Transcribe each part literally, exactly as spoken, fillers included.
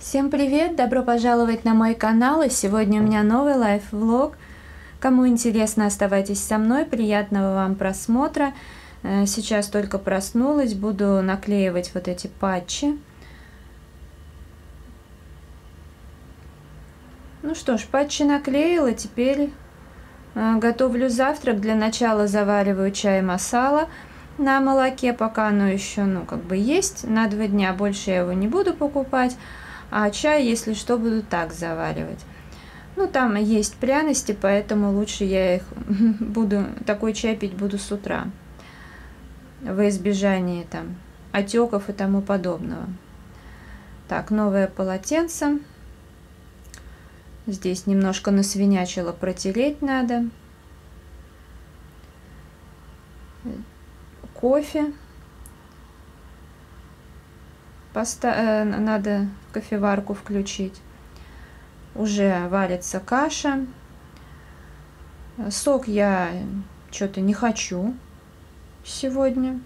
Всем привет! Добро пожаловать на мой канал, и сегодня у меня новый лайф-влог. Кому интересно, оставайтесь со мной, приятного вам просмотра. Сейчас только проснулась, буду наклеивать вот эти патчи. Ну что ж, патчи наклеила, теперь готовлю завтрак. Для начала завариваю чай масала на молоке, пока оно еще, ну, как бы есть на два дня, больше я его не буду покупать. А чай, если что, буду так заваривать. Ну, там есть пряности, поэтому лучше я их буду, такой чай пить буду с утра. Во избежание там отеков и тому подобного. Так, новое полотенце. Здесь немножко насвинячило, протереть надо. Кофе. Поста- надо кофеварку включить. Уже варится каша. Сок я что-то не хочу сегодня.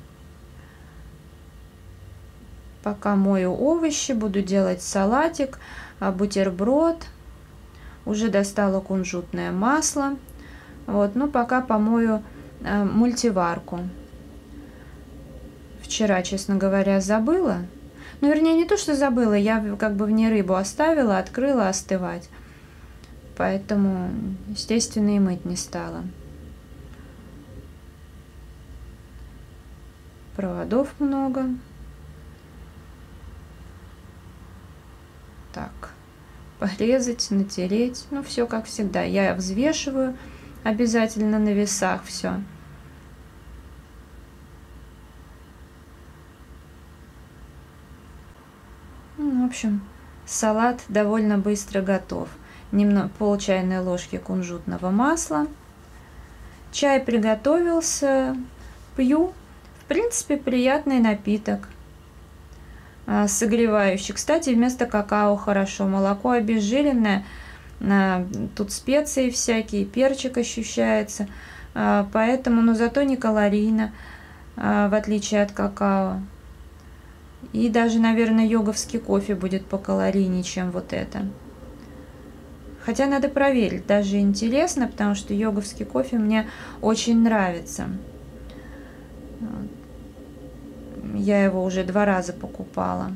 Пока мою овощи, буду делать салатик, бутерброд. Уже достала кунжутное масло. Вот, ну пока помою э, мультиварку. Вчера, честно говоря, забыла. Ну, вернее, не то, что забыла, я как бы в ней рыбу оставила, открыла остывать. Поэтому, естественно, и мыть не стала. Проводов много. Так, порезать, натереть. Ну, все как всегда. Я взвешиваю обязательно на весах все. В общем, салат довольно быстро готов. Немного, пол чайной ложки кунжутного масла. Чай приготовился. Пью. В принципе, приятный напиток. Согревающий. Кстати, вместо какао хорошо. Молоко обезжиренное. Тут специи всякие, перчик ощущается. Поэтому, но зато не калорийно, в отличие от какао. И даже, наверное, йоговский кофе будет покалорийнее, чем вот это. Хотя надо проверить, даже интересно, потому что йоговский кофе мне очень нравится. Я его уже два раза покупала.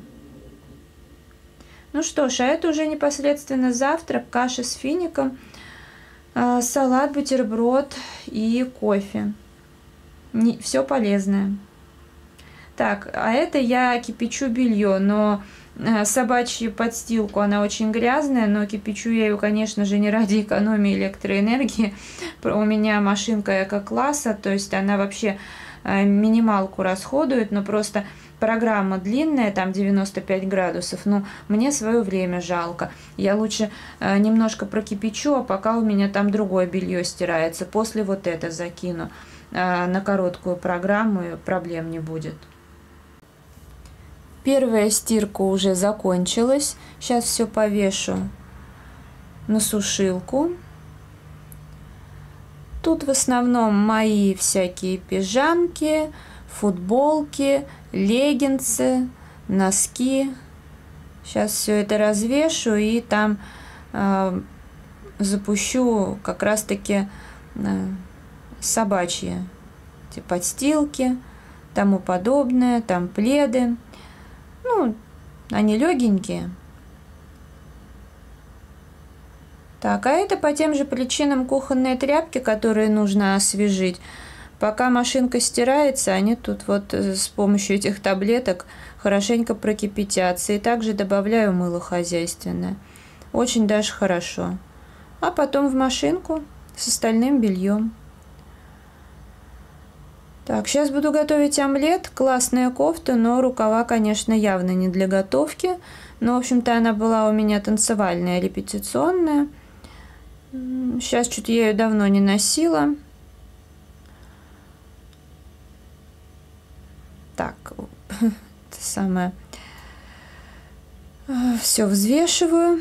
Ну что ж, а это уже непосредственно завтрак, каша с фиником, салат, бутерброд и кофе. Все полезное. Так, а это я кипячу белье, но собачью подстилку, она очень грязная, но кипячу я ее, конечно же, не ради экономии электроэнергии. У меня машинка эко-класса, то есть она вообще минималку расходует, но просто программа длинная, там девяносто пять градусов, ну, мне свое время жалко. Я лучше немножко прокипячу, а пока у меня там другое белье стирается, после вот это закину на короткую программу, и проблем не будет. Первая стирка уже закончилась. Сейчас все повешу на сушилку. Тут в основном мои всякие пижамки, футболки, леггинсы, носки. Сейчас все это развешу и там э, запущу как раз-таки э, собачьи типа подстилки, тому подобное, там пледы. Ну, они легенькие. Так, а это по тем же причинам кухонные тряпки, которые нужно освежить. Пока машинка стирается, они тут вот с помощью этих таблеток хорошенько прокипятятся. И также добавляю мыло хозяйственное. Очень даже хорошо. А потом в машинку с остальным бельем. Так, сейчас буду готовить омлет. Классная кофта, но рукава, конечно, явно не для готовки. Но, в общем-то, она была у меня танцевальная, репетиционная. Сейчас что-то я ее давно не носила. Так, это самое. Все взвешиваю.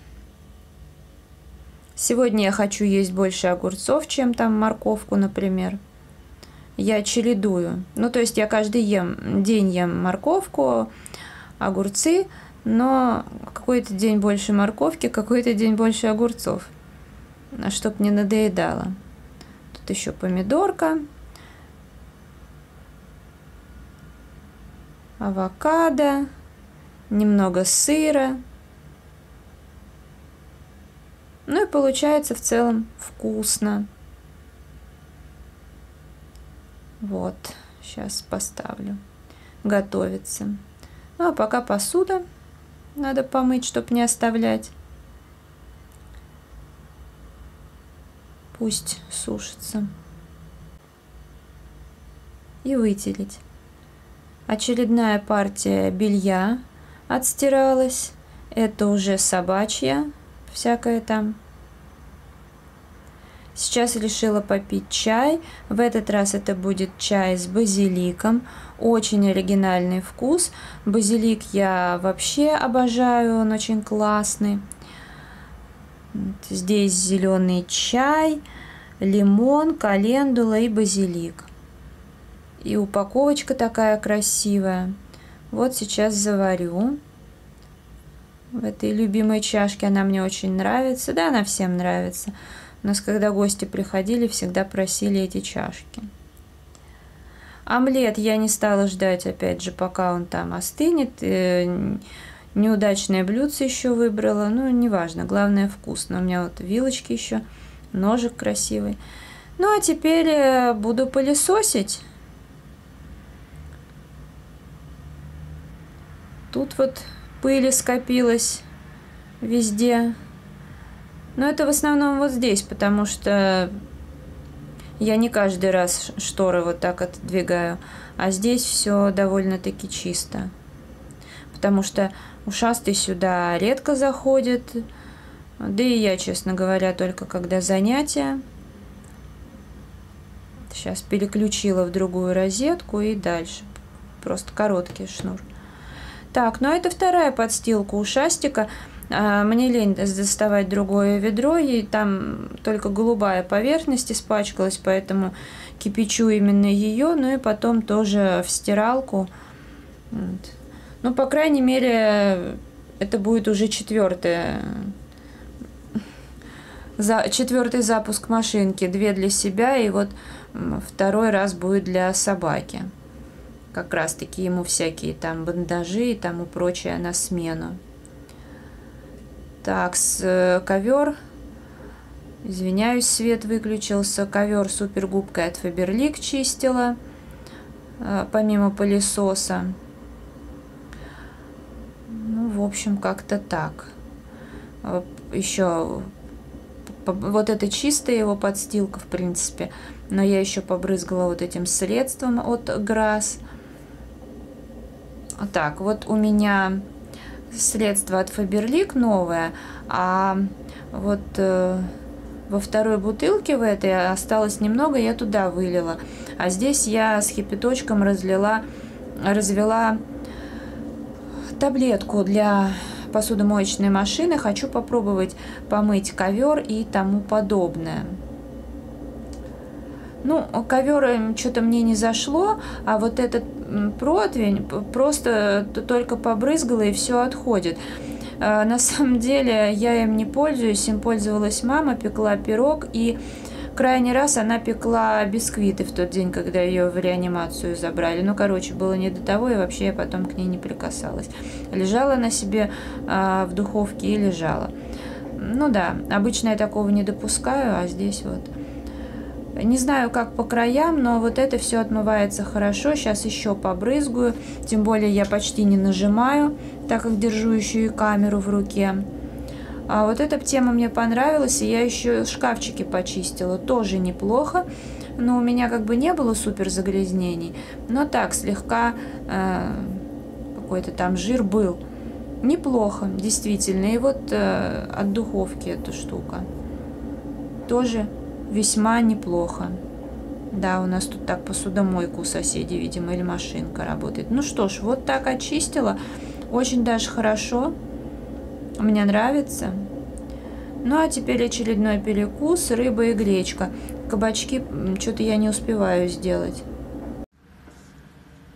Сегодня я хочу есть больше огурцов, чем там морковку, например. Я чередую. Ну, то есть я каждый ем, день ем морковку, огурцы, но какой-то день больше морковки, какой-то день больше огурцов, чтоб не надоедало. Тут еще помидорка, авокадо, немного сыра. Ну и получается в целом вкусно. Вот, сейчас поставлю. Готовится. Ну а пока посуда надо помыть, чтобы не оставлять. Пусть сушится. И вытереть. Очередная партия белья отстиралась. Это уже собачья, всякое там. Сейчас решила попить чай. В этот раз это будет чай с базиликом. Очень оригинальный вкус. Базилик я вообще обожаю, он очень классный. Здесь зеленый чай, лимон, календула и базилик. И упаковочка такая красивая. Вот сейчас заварю. В этой любимой чашке она мне очень нравится. Да, она всем нравится. У нас, когда гости приходили, всегда просили эти чашки. Омлет я не стала ждать, опять же, пока он там остынет. Неудачное блюдце еще выбрала. Ну, неважно, главное вкусно. У меня вот вилочки еще, ножик красивый. Ну, а теперь буду пылесосить. Тут вот пыли скопилось везде. Но это в основном вот здесь, потому что я не каждый раз шторы вот так отодвигаю. А здесь все довольно-таки чисто. Потому что ушастый сюда редко заходит. Да и я, честно говоря, только когда занятия. Сейчас переключила в другую розетку и дальше. Просто короткий шнур. Так, ну а это вторая подстилка ушастика. Мне лень доставать другое ведро, и там только голубая поверхность испачкалась, поэтому кипячу именно ее, ну и потом тоже в стиралку. Вот. Ну, по крайней мере, это будет уже четвертое, за, четвертый запуск машинки. Две для себя, и вот второй раз будет для собаки. Как раз таки ему всякие там бандажи и тому прочее на смену. Так, с ковер. Извиняюсь, свет выключился. Ковер супер губкой от Faberlic чистила, помимо пылесоса. Ну, в общем, как-то так. Еще вот это чистая его подстилка, в принципе. Но я еще побрызгала вот этим средством от Grass. Так, вот у меня средство от Faberlic новое, а вот э, во второй бутылке в этой осталось немного, я туда вылила. А здесь я с кипяточком разлила, развела таблетку для посудомоечной машины. Хочу попробовать помыть ковер и тому подобное. Ну, ковер что-то мне не зашло, а вот этот противень просто только побрызгала и все отходит. На самом деле я им не пользуюсь, им пользовалась мама, пекла пирог, и крайний раз она пекла бисквиты в тот день, когда ее в реанимацию забрали. Ну, короче, было не до того, и вообще я потом к ней не прикасалась. Лежала на себе а, в духовке и лежала. Ну да, обычно я такого не допускаю, а здесь вот... Не знаю, как по краям, но вот это все отмывается хорошо. Сейчас еще побрызгаю. Тем более я почти не нажимаю, так как держу еще и камеру в руке. А вот эта тема мне понравилась, и я еще шкафчики почистила. Тоже неплохо. Но у меня как бы не было супер загрязнений. Но так, слегка э, какой-то там жир был. Неплохо, действительно. И вот э, от духовки эта штука. Тоже весьма неплохо. Да, у нас тут так посудомойка у соседей, видимо, или машинка работает. Ну что ж, вот так очистила. Очень даже хорошо. Мне нравится. Ну, а теперь очередной перекус. Рыба и гречка. Кабачки что-то я не успеваю сделать.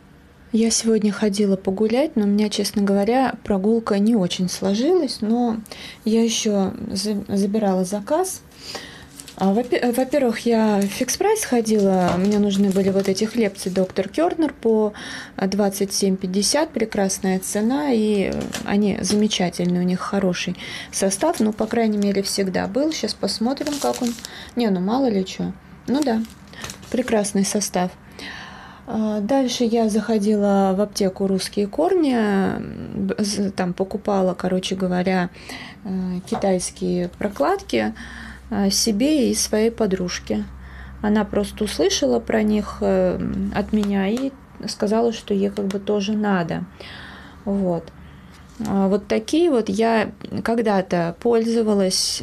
Я сегодня ходила погулять, но у меня, честно говоря, прогулка не очень сложилась, но я еще забирала заказ. Во-первых, я в Фикс Прайс ходила, мне нужны были вот эти хлебцы доктор Кернер по двадцать семь пятьдесят, прекрасная цена, и они замечательные, у них хороший состав, ну, по крайней мере, всегда был. Сейчас посмотрим, как он. Не, ну, мало ли что. Ну да, прекрасный состав. Дальше я заходила в аптеку «Русские корни», там покупала, короче говоря, китайские прокладки себе и своей подружке. Она просто услышала про них от меня и сказала, что ей как бы тоже надо. Вот. Вот такие вот я когда-то пользовалась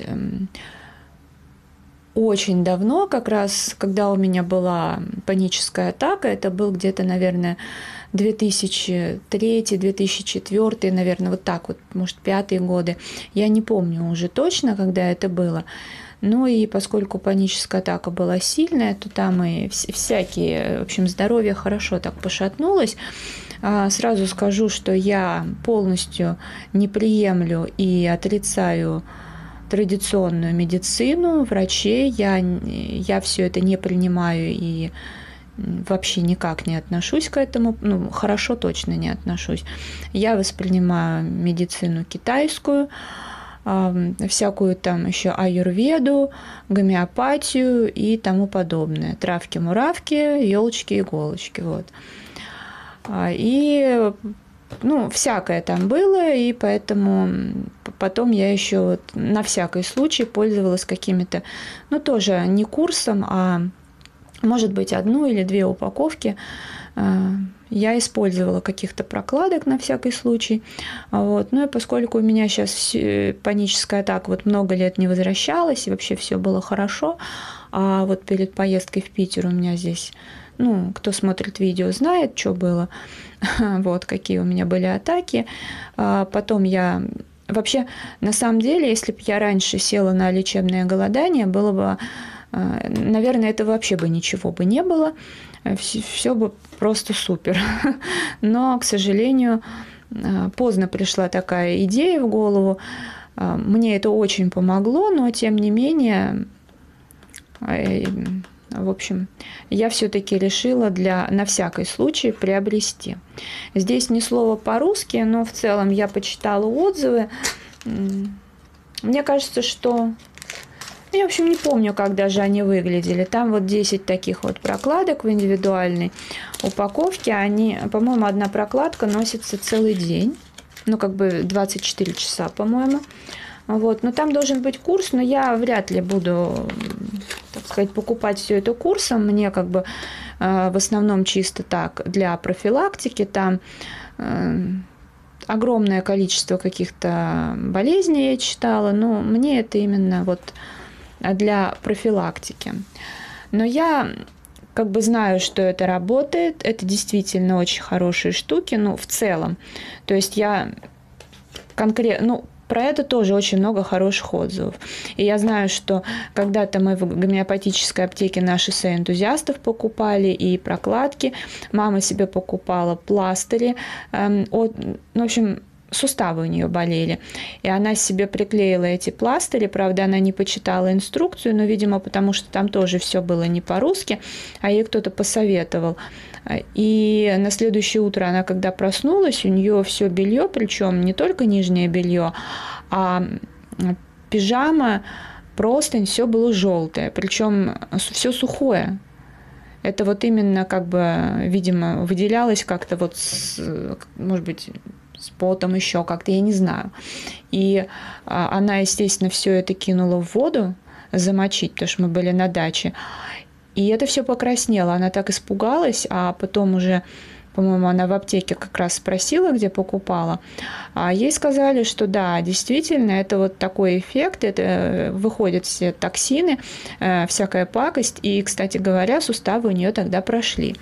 очень давно, как раз когда у меня была паническая атака. Это был где-то, наверное, две тысячи третий — две тысячи четвёртый, наверное, вот так вот, может, пятые годы. Я не помню уже точно, когда это было. Ну и поскольку паническая атака была сильная, то там и всякие, в общем, здоровье хорошо так пошатнулось. Сразу скажу, что я полностью не приемлю и отрицаю традиционную медицину, врачей. Я, я все это не принимаю и вообще никак не отношусь к этому. Ну, хорошо точно не отношусь. Я воспринимаю медицину китайскую, всякую там еще аюрведу, гомеопатию и тому подобное. Травки-муравки, елочки-иголочки. Вот. И ну, всякое там было, и поэтому потом я еще вот на всякий случай пользовалась какими-то, ну, тоже не курсом, а может быть одну или две упаковки я использовала каких-то прокладок на всякий случай. Вот. Ну и поскольку у меня сейчас паническая атака вот много лет не возвращалась, и вообще все было хорошо, а вот перед поездкой в Питер у меня здесь, ну, кто смотрит видео, знает, что было, вот, какие у меня были атаки. Потом я... Вообще, на самом деле, если бы я раньше села на лечебное голодание, было бы, наверное, это вообще бы ничего бы не было, все, все бы просто супер. Но, к сожалению, поздно пришла такая идея в голову. Мне это очень помогло, но, тем не менее... В общем, я все-таки решила для, на всякий случай приобрести. Здесь ни слова по-русски, но в целом я почитала отзывы. Мне кажется, что... Я, в общем, не помню, как даже они выглядели. Там вот десять таких вот прокладок в индивидуальной упаковке. Они, по-моему, одна прокладка носится целый день. Ну, как бы двадцать четыре часа, по-моему. Вот. Но там должен быть курс, но я вряд ли буду, так сказать, покупать все это курсом. Мне как бы э, в основном чисто так для профилактики. Там э, огромное количество каких-то болезней я читала, но мне это именно вот для профилактики. Но я как бы знаю, что это работает. Это действительно очень хорошие штуки, ну, в целом. То есть я конкретно... Ну, про это тоже очень много хороших отзывов. И я знаю, что когда-то мы в гомеопатической аптеке на шоссе энтузиастов покупали и прокладки. Мама себе покупала пластыри. Эм, от, ну, в общем, суставы у нее болели. И она себе приклеила эти пластыри. Правда, она не почитала инструкцию, но, видимо, потому что там тоже все было не по-русски, а ей кто-то посоветовал. И на следующее утро она, когда проснулась, у нее все белье, причем не только нижнее белье, а пижама, простынь, все было желтое, причем все сухое. Это вот именно как бы, видимо, выделялось как-то вот, с, может быть, с потом еще как-то, я не знаю. И она, естественно, все это кинула в воду замочить, потому что мы были на даче. И это все покраснело. Она так испугалась, а потом уже, по-моему, она в аптеке как раз спросила, где покупала. А ей сказали, что да, действительно, это вот такой эффект, это выходят все токсины, всякая пакость. И, кстати говоря, суставы у нее тогда прошли.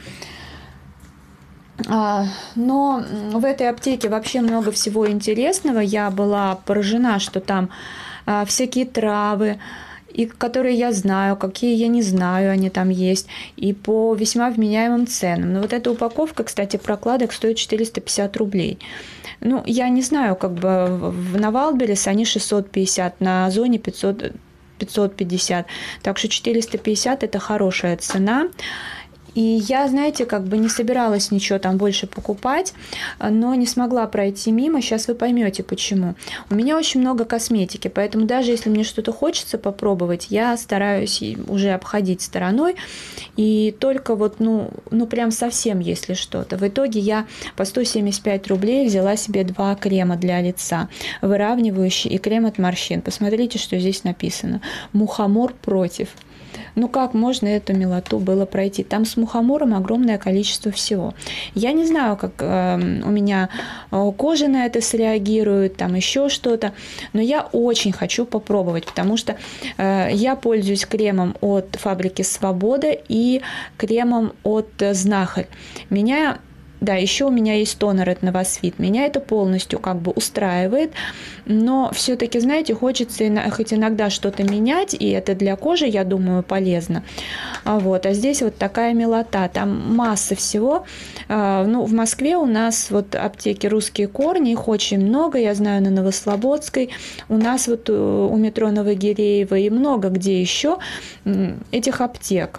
Но в этой аптеке вообще много всего интересного. Я была поражена, что там всякие травы, и которые я знаю, какие я не знаю, они там есть, и по весьма вменяемым ценам. Но вот эта упаковка, кстати, прокладок стоит четыреста пятьдесят рублей. Ну, я не знаю, как бы на Валберес они шестьсот пятьдесят, на Озоне пятьсот, пятьсот пятьдесят. Так что четыреста пятьдесят – это хорошая цена. И я, знаете, как бы не собиралась ничего там больше покупать, но не смогла пройти мимо. Сейчас вы поймете, почему. У меня очень много косметики, поэтому даже если мне что-то хочется попробовать, я стараюсь уже обходить стороной. И только вот, ну, ну прям совсем, если что-то. В итоге я по сто семьдесят пять рублей взяла себе два крема для лица, выравнивающий и крем от морщин. Посмотрите, что здесь написано. Мухомор против. Ну как можно эту милоту было пройти? Там с мухомором огромное количество всего. Я не знаю, как э, у меня кожа на это среагирует, там еще что-то, но я очень хочу попробовать, потому что э, я пользуюсь кремом от фабрики Свобода и кремом от Знахарь. Меня... Да, еще у меня есть тонер от Новосвит. Меня это полностью как бы устраивает, но все-таки, знаете, хочется хоть иногда что-то менять, и это для кожи, я думаю, полезно. Вот. А здесь вот такая милота, там масса всего. Ну, в Москве у нас вот аптеки «Русские корни», их очень много, я знаю, на Новослободской, у нас вот у метро Новогиреево и много где еще этих аптек.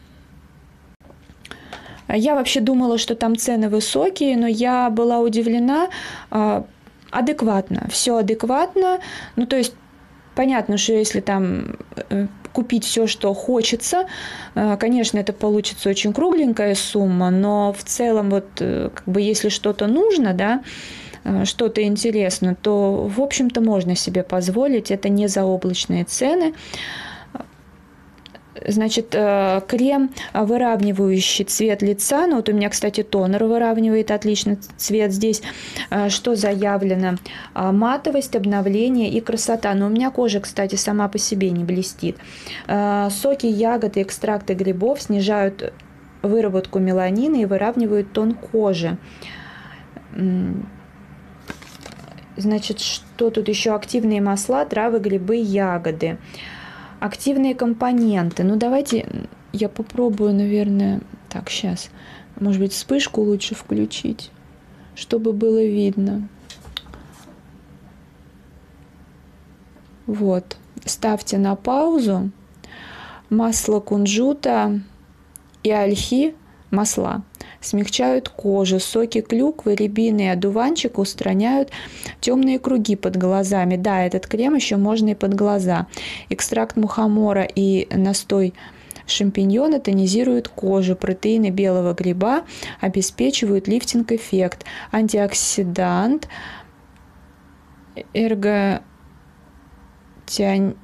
Я вообще думала, что там цены высокие, но я была удивлена. Адекватно, все адекватно. Ну, то есть, понятно, что если там купить все, что хочется, конечно, это получится очень кругленькая сумма, но в целом, вот, как бы, если что-то нужно, да, что-то интересно, то, в общем-то, можно себе позволить. Это не заоблачные цены. Значит, крем, выравнивающий цвет лица. Ну, вот у меня, кстати, тонер выравнивает отлично цвет. Здесь что заявлено? Матовость, обновление и красота. Но у меня кожа, кстати, сама по себе не блестит. Соки ягод и экстракты грибов снижают выработку меланина и выравнивают тон кожи. Значит, что тут еще? Активные масла, травы, грибы, ягоды. Активные компоненты. Ну, давайте я попробую, наверное... Так, сейчас. Может быть, вспышку лучше включить, чтобы было видно. Вот. Ставьте на паузу. Масло кунжута и ольхи, масла, смягчают кожу. Соки клюквы, рябины и одуванчика устраняют темные круги под глазами. Да, этот крем еще можно и под глаза. Экстракт мухомора и настой шампиньона тонизируют кожу. Протеины белого гриба обеспечивают лифтинг-эффект. Антиоксидант, эрготианин,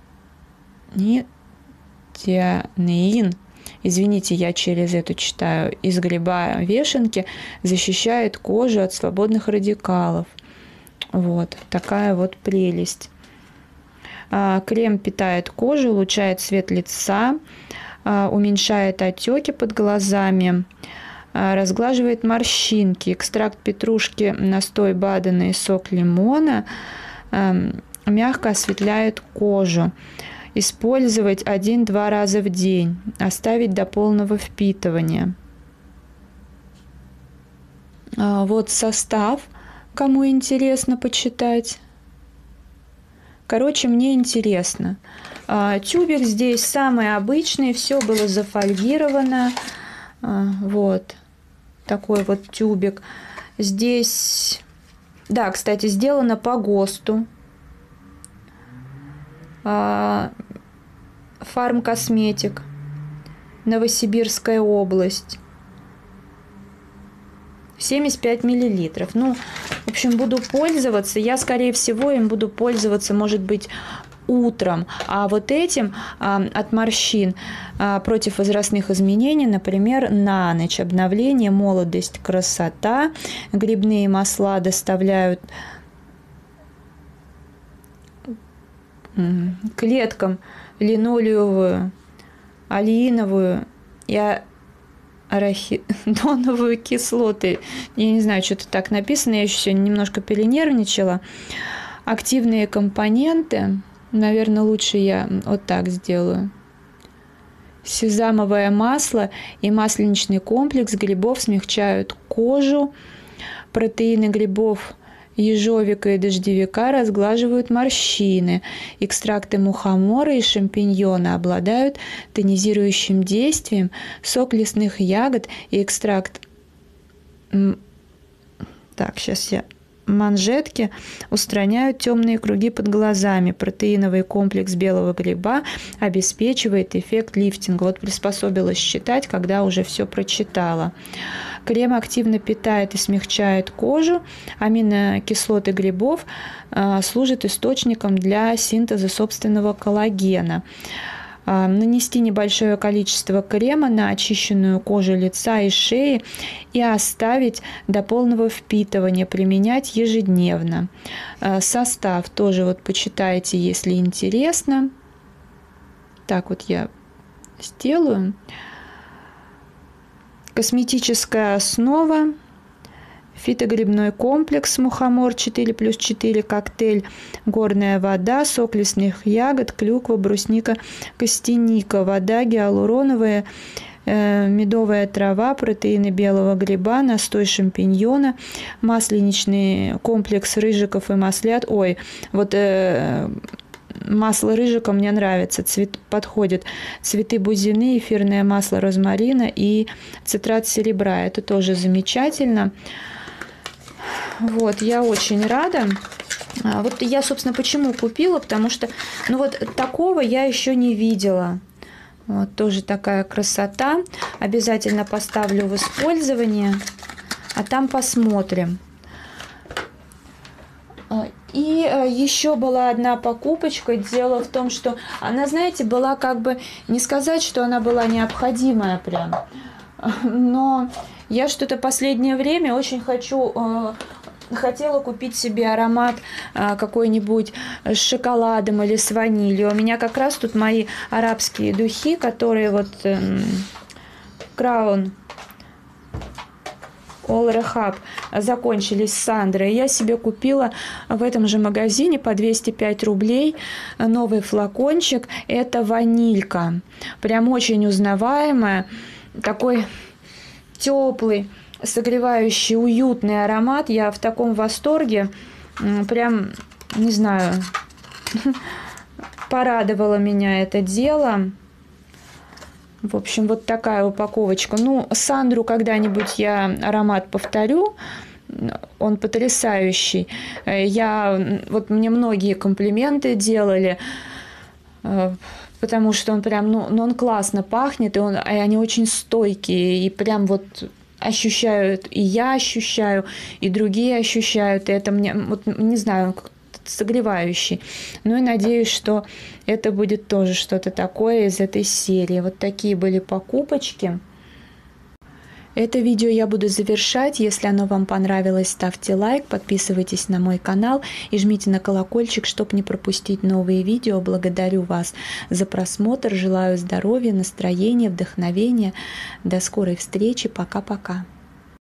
извините, я через это читаю, из гриба вешенки, защищает кожу от свободных радикалов. Вот такая вот прелесть. Крем питает кожу, улучшает цвет лица, уменьшает отеки под глазами, разглаживает морщинки. Экстракт петрушки, настой бадена и сок лимона мягко осветляет кожу. Использовать один-два раза в день. Оставить до полного впитывания. Вот состав, кому интересно почитать. Короче, мне интересно. Тюбик здесь самый обычный, все было зафольгировано. Вот такой вот тюбик. Здесь, да, кстати, сделано по ГОСТу. Фармкосметик, Новосибирская область, семьдесят пять миллилитров. Ну, в общем, буду пользоваться. Я, скорее всего, им буду пользоваться, может быть, утром. А вот этим а, от морщин а, против возрастных изменений, например, на ночь. Обновление, молодость, красота. Грибные масла доставляют клеткам линолеевую, алииновую и арахидоновую кислоты. Я не знаю, что-то так написано, я еще сегодня немножко перенервничала. Активные компоненты. Наверное, лучше я вот так сделаю. Сезамовое масло и масленичный комплекс грибов смягчают кожу. Протеины грибов ежовика и дождевика разглаживают морщины. Экстракты мухомора и шампиньона обладают тонизирующим действием. Сок лесных ягод и экстракт... Так, сейчас я... манжетки устраняют темные круги под глазами. Протеиновый комплекс белого гриба обеспечивает эффект лифтинга. Вот приспособилась считать, когда уже все прочитала. Крем активно питает и смягчает кожу. Аминокислоты грибов а, служат источником для синтеза собственного коллагена. Нанести небольшое количество крема на очищенную кожу лица и шеи и оставить до полного впитывания, применять ежедневно. Состав тоже вот почитайте, если интересно. Так вот я сделаю. Косметическая основа. Фитогрибной комплекс мухомор четыре плюс четыре, коктейль, горная вода, сок лесных ягод, клюква, брусника, костяника, вода гиалуроновая, э, медовая трава, протеины белого гриба, настой шампиньона, масленичный комплекс рыжиков и маслят. Ой, вот э, масло рыжика мне нравится, цвет подходит. Цветы бузины, эфирное масло розмарина и цитрат серебра. Это тоже замечательно. Вот, я очень рада. Вот я, собственно, почему купила, потому что, ну вот такого я еще не видела. Вот тоже такая красота. Обязательно поставлю в использование, а там посмотрим. И еще была одна покупочка. Дело в том, что она, знаете, была как бы, не сказать, что она была необходимая прям, но я что-то последнее время очень хочу... Хотела купить себе аромат а, какой-нибудь с шоколадом или с ванилью. У меня как раз тут мои арабские духи, которые вот эм, Crown All Rehab закончились с Сандрой. Я себе купила в этом же магазине по двести пять рублей новый флакончик. Это ванилька. Прям очень узнаваемая. Такой теплый, согревающий, уютный аромат. Я в таком восторге. Прям, не знаю, порадовало меня это дело. В общем, вот такая упаковочка. Ну, Сандру когда-нибудь я аромат повторю. Он потрясающий. Я, вот мне многие комплименты делали, потому что он прям, ну, ну он классно пахнет, и, он, и они очень стойкие, и прям вот ощущают, и я ощущаю, и другие ощущают, и это мне, вот не знаю, согревающий. Ну и надеюсь, что это будет тоже что-то такое из этой серии. Вот такие были покупочки. Это видео я буду завершать. Если оно вам понравилось, ставьте лайк, подписывайтесь на мой канал и жмите на колокольчик, чтобы не пропустить новые видео. Благодарю вас за просмотр. Желаю здоровья, настроения, вдохновения. До скорой встречи. Пока-пока.